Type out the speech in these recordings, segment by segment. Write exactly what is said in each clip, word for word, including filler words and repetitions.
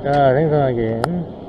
자, 생선 확인.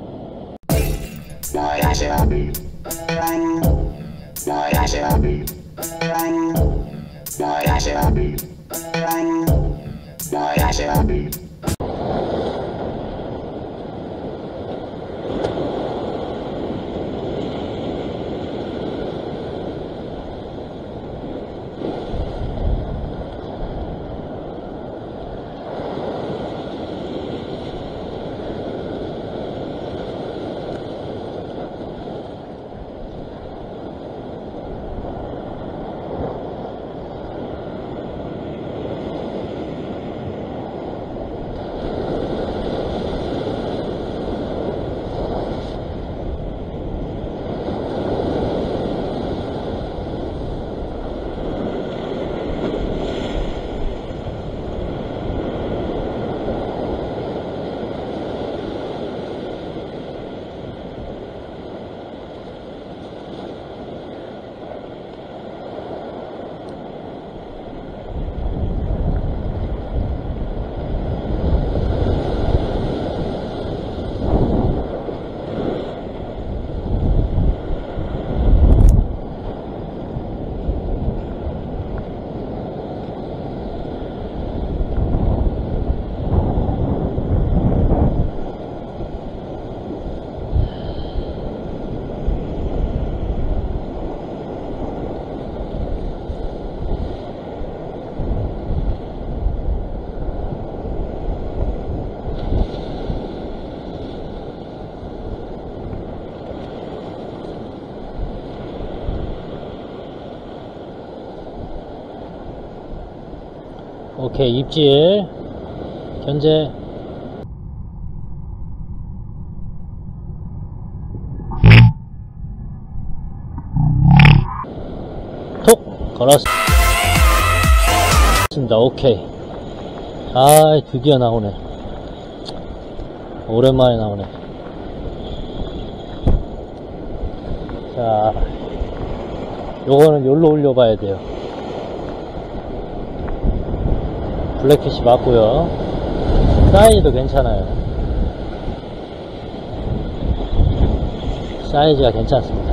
오케이, 입질 견제. 톡 걸었습니다. 오케이. 아, 드디어 나오네. 오랜만에 나오네. 자, 요거는 요로 올려봐야 돼요. 블랙피시 맞고요. 사이즈도 괜찮아요. 사이즈가 괜찮습니다.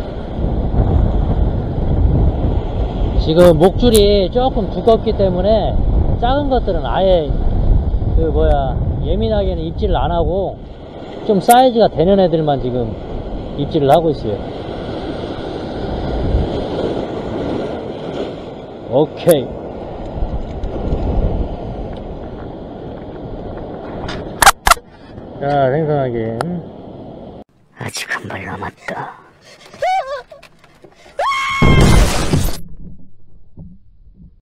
지금 목줄이 조금 두껍기 때문에 작은 것들은 아예 그 뭐야 예민하게는 입질을 안 하고 좀 사이즈가 되는 애들만 지금 입질을 하고 있어요. 오케이. 자, 생선 확인. 아직 한 발 남았다.